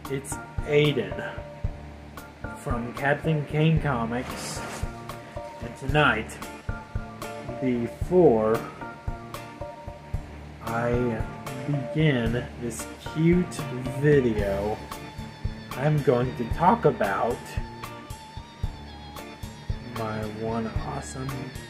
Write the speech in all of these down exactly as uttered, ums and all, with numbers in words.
it's Aiden from Kaptainkain Komics, and tonight, before I begin this cute video, I'm going to talk about my one awesome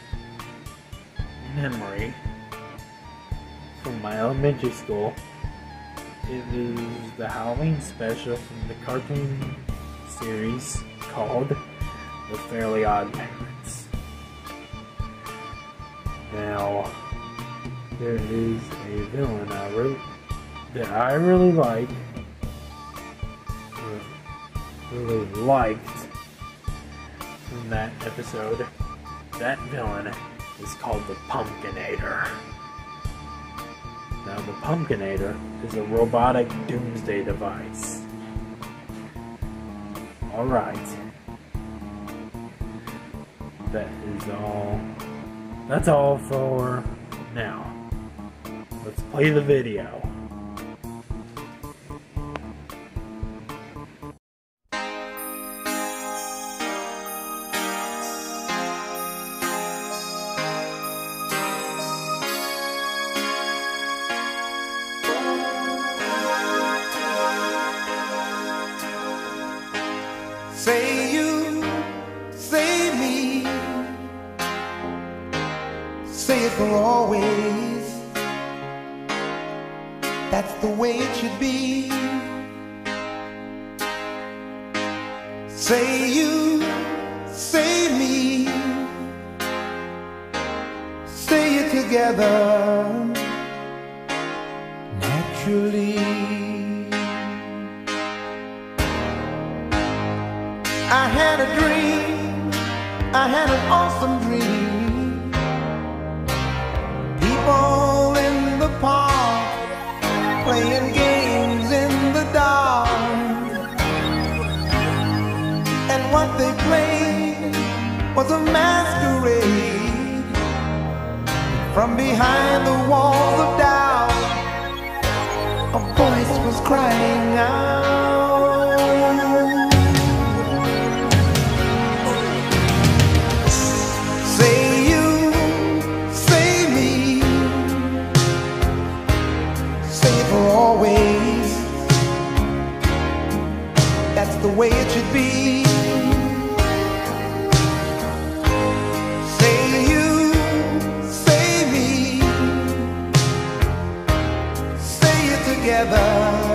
memory from my elementary school. It is the Halloween special from the cartoon series called The Fairly Odd Parents. Now, there is a villain I really, that I really like, really liked from that episode. That villain is called the Pumpkinator. Now, the Pumpkinator is a robotic doomsday device. Alright. That is all. That's all for now. Let's play the video. Say you, say me, say it for always. That's the way it should be. Say you, say me, say it together, naturally. I had a dream, I had an awesome dream. People in the park, playing games in the dark. And what they played was a masquerade. From behind the walls of doubt, a voice was crying out. That's the way it should be. Say you, say me, say it together,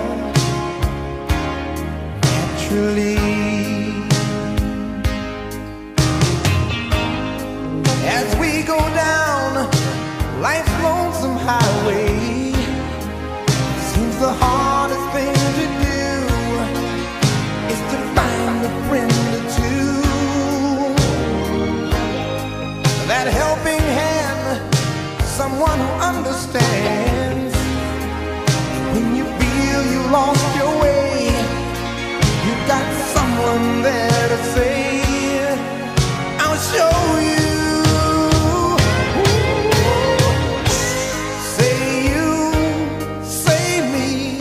naturally. As we go down life's lonesome highway, seems the hardest thing to do is to find a friend or two. That helping hand, someone who understands. When you feel you lost your way, you got someone there to say, I'll show you. Say you, say me,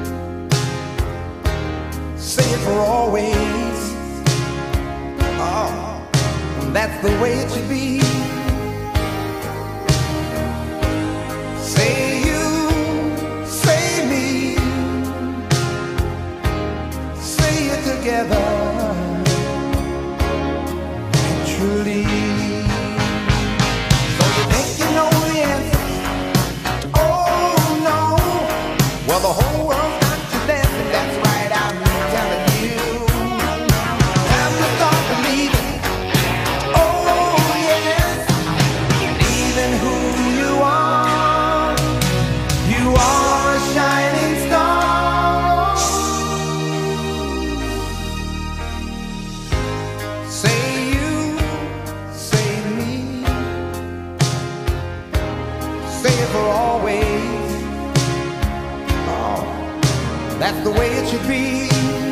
say it for always. Oh, that's the way it should be. Say you, say me, say it together, naturally. So you think you know the answer? Oh no. Well, the whole world's got you dancing. That's right, I'm telling you. Time to start believing. Oh yes, believing who you are. You are a shining star. Say you, say me, say it for always. Oh, that's the way it should be.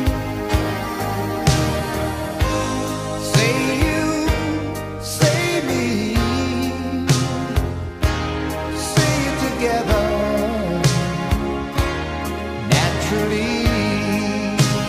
Say you, say me, say it together, naturally.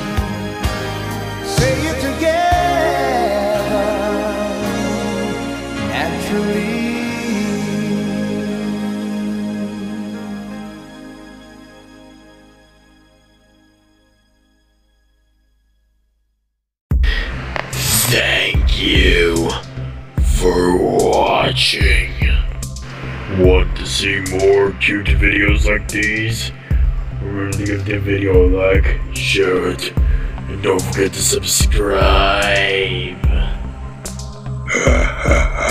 watching. Want to see more cute videos like these? Remember to give the video a like, share it, and don't forget to subscribe.